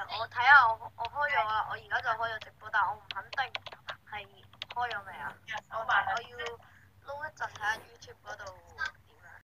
我睇下我開咗啊，我而家就開咗直播，但係我唔肯定係開咗未啊。我要撈一陣睇下 YouTube 嗰度點樣。